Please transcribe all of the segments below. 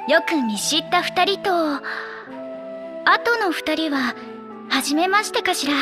よく見知った二人と、あとの二人は初めましてかしら。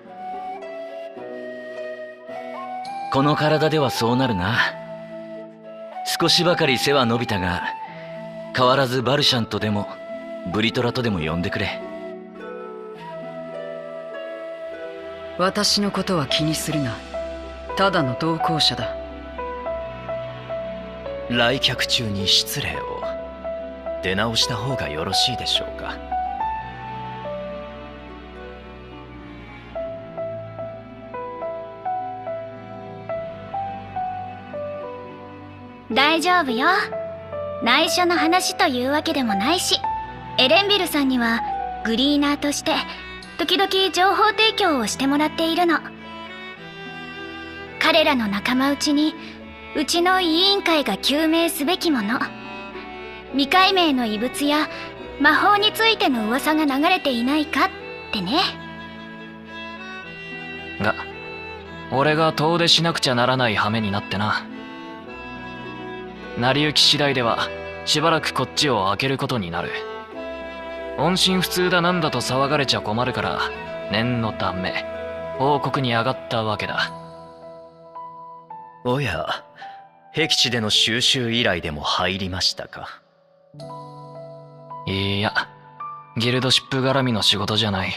この体ではそうなるな。少しばかり背は伸びたが、変わらずバルシャンとでもブリトラとでも呼んでくれ。 私のことは気にするな。ただの同行者だ。 来客中に失礼を。出直した方がよろしいでしょうか。 大丈夫よ。内緒の話というわけでもないし、エレンビルさんにはグリーナーとして時々情報提供をしてもらっているの。彼らの仲間内にうちの委員会が究明すべきもの、未解明の遺物や魔法についての噂が流れていないかってね。 が、俺が遠出しなくちゃならない羽目になってな。成り行き次第ではしばらくこっちを開けることになる。音信不通だなんだと騒がれちゃ困るから、念のため報告に上がったわけだ。 おや、僻地での収集依頼でも入りましたか。 いや、ギルドシップ絡みの仕事じゃない。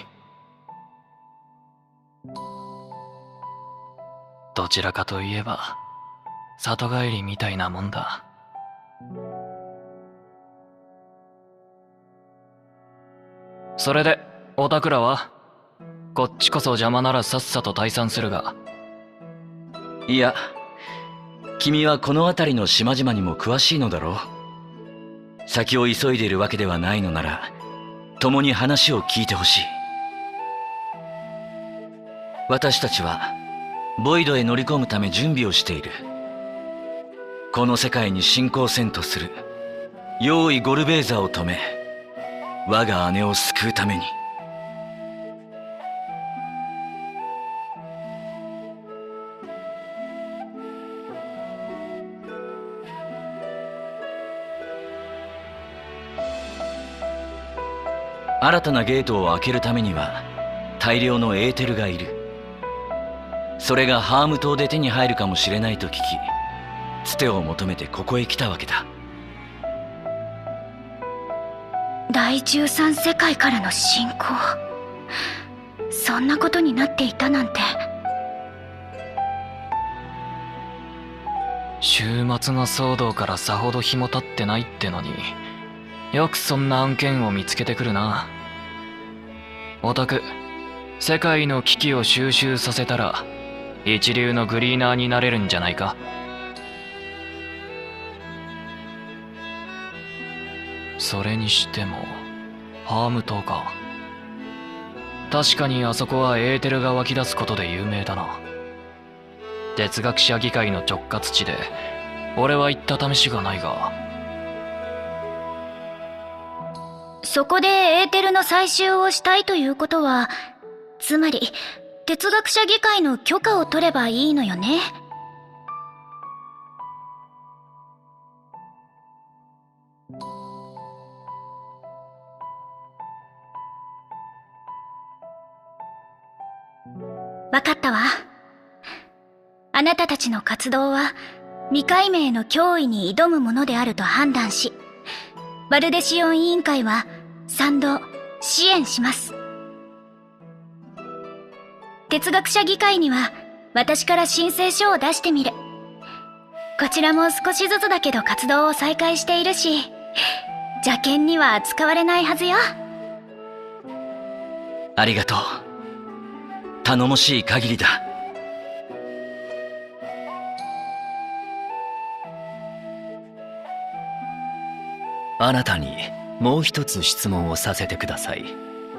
どちらかといえば里帰りみたいなもんだ。それでおたくらは？こっちこそ邪魔ならさっさと退散するが。 いや、君はこの辺りの島々にも詳しいのだろう。先を急いでいるわけではないのなら、共に話を聞いてほしい。私たちはボイドへ乗り込むため準備をしている。この世界に侵攻せんとする用意ゴルベーザを止め、我が姉を救うために。新たなゲートを開けるためには大量のエーテルがいる。それがハーム島で手に入るかもしれないと聞き、つてを求めてここへ来たわけだ。 第13世界からの侵攻、そんなことになっていたなんて。 週末の騒動からさほど日も経ってないってのに、よくそんな案件を見つけてくるな。オタク、世界の危機を収集させたら一流のグリーナーになれるんじゃないか。それにしてもハーム島か。確かにあそこはエーテルが湧き出すことで有名だな。哲学者議会の直轄地で俺は行った試しがないが。 そこでエーテルの採集をしたいということは、つまり哲学者議会の許可を取ればいいのよね。わかったわ。あなたたちの活動は未解明の脅威に挑むものであると判断し、バルデシオン委員会は賛同、支援します。哲学者議会には私から申請書を出してみる。こちらも少しずつだけど活動を再開しているし、邪険には扱われないはずよ。 ありがとう。頼もしい限りだ。 あなたにもう一つ質問をさせてください。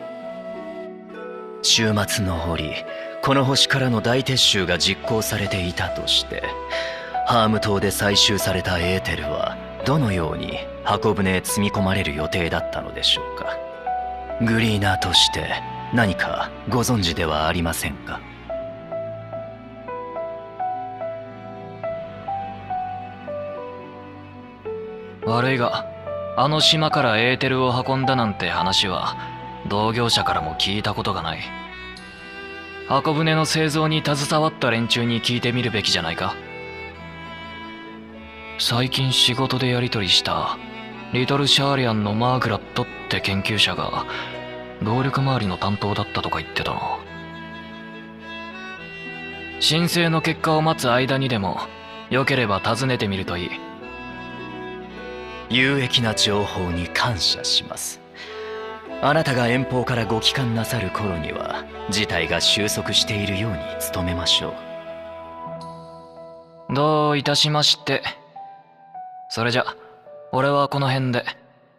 終末の折、この星からの大撤収が実行されていたとして、ハーム島で採集されたエーテルはどのように箱舟へ積み込まれる予定だったのでしょうか。グリーナーとして何かご存知ではありませんか。 悪いがあの島からエーテルを運んだなんて話は同業者からも聞いたことがない。箱舟の製造に携わった連中に聞いてみるべきじゃないか。最近仕事でやり取りしたリトルシャーリアンのマーグラットって研究者が動力周りの担当だったとか言ってたな。申請の結果を待つ間にでもよければ訪ねてみるといい。 有益な情報に感謝します。あなたが遠方からご帰還なさる頃には事態が収束しているように努めましょう。どういたしまして。それじゃ俺はこの辺で。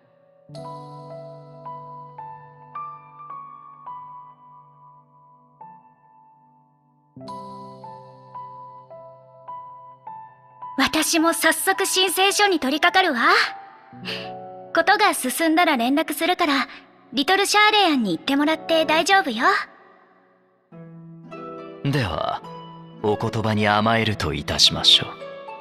私も早速申請書に取り掛かるわ。ことが進んだら連絡するから、リトルシャーレアンに行ってもらって大丈夫よ。 う。ではお言葉に甘えるといたしましょう。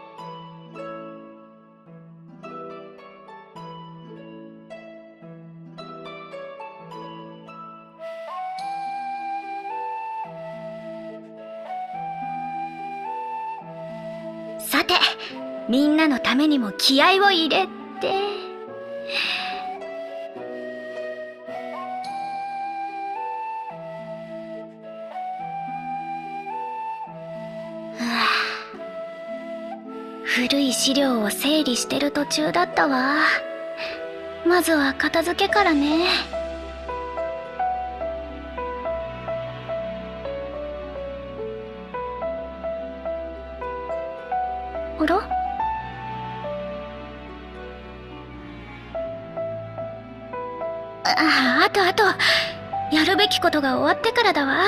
さて、みんなのためにも気合を入れて。古い資料を整理してる途中だったわ。まずは片付けからね。あら？あと、やるべきことが終わってからだわ。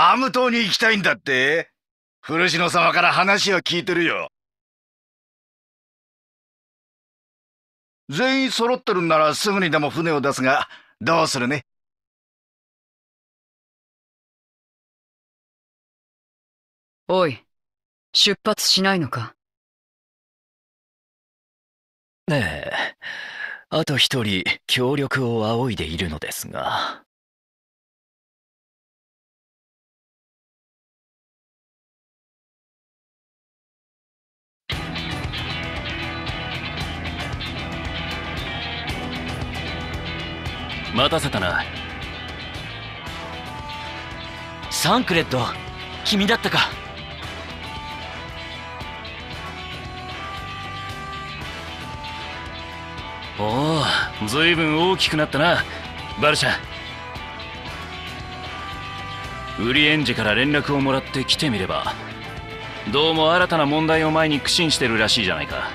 ハーム島に行きたいんだって。古篠様から話は聞いてるよ。全員揃ってるんならすぐにでも船を出すが、どうするね。 おい、出発しないのか？ ええ、あと一人協力を仰いでいるのですが。 待たせたな。 サンクレット、君だったか。 おお、ずいぶん大きくなったな、バルシャ。ウリエンジから連絡をもらって来てみれば、どうも新たな問題を前に苦心してるらしいじゃないか。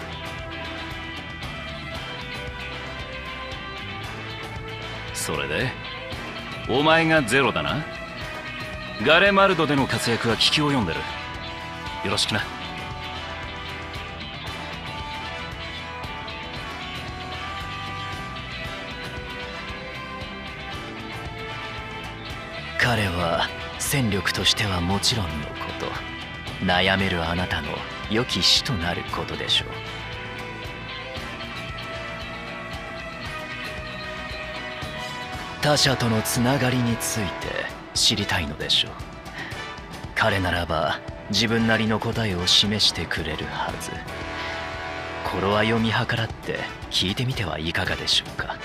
それでお前がゼロだな。ガレマルドでの活躍は聞きを読んでる。よろしくな。 彼は戦力としてはもちろんのこと、悩めるあなたの良き師となることでしょう。他者とのつながりについて知りたいのでしょう。彼ならば自分なりの答えを示してくれるはず。頃合いを見計らって聞いてみてはいかがでしょうか。